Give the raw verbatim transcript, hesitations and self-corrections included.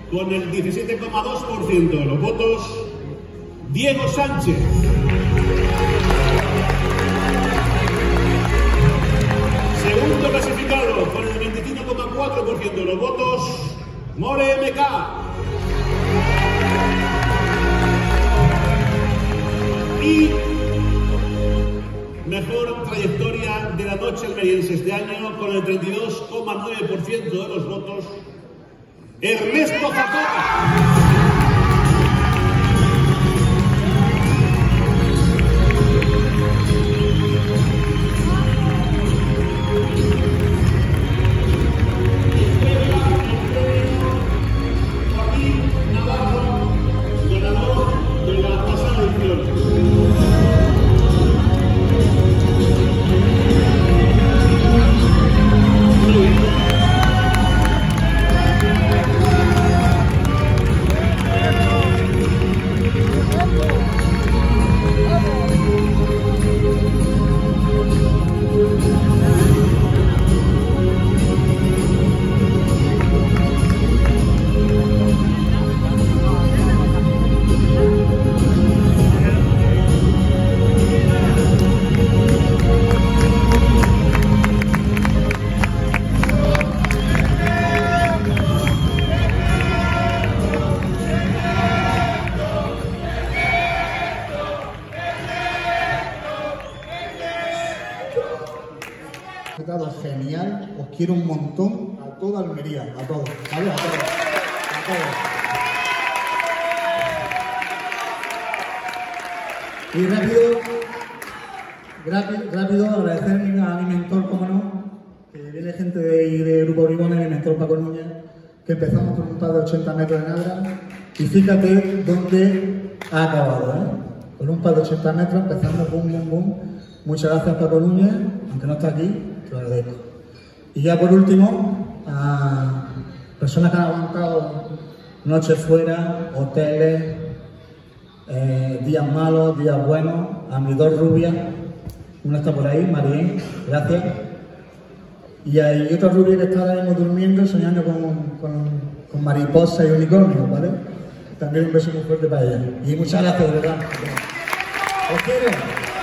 con el diecisiete coma dos por ciento de los votos. Diego Sánchez. Segundo clasificado, con el veinticinco coma cuatro por ciento de los votos, More M K. Y mejor trayectoria de la noche almeriense este año, con el treinta y dos coma nueve por ciento de los votos, Ernesto Zapata. Genial, os quiero un montón, a toda Almería, a todos, ¿vale? A todos, a todos. Y rápido, rápido, rápido agradecer a mi mentor, como no, que viene gente de, de Grupo Bribones, mi mentor Paco Núñez, que empezamos con un par de ochenta metros de nada, y fíjate dónde ha acabado, ¿eh? Con un par de ochenta metros, empezando, boom, boom, boom. Muchas gracias, Paco Núñez, aunque no está aquí, te lo agradezco. Y ya por último, a personas que han aguantado noches fuera, hoteles, eh, días malos, días buenos, a mis dos rubias, una está por ahí, Marien, gracias. Y hay otra rubia que está ahora mismo durmiendo, soñando con, con, con mariposas y unicornios, ¿vale? También un beso muy fuerte para ella. Y muchas gracias, de verdad. Os quiero.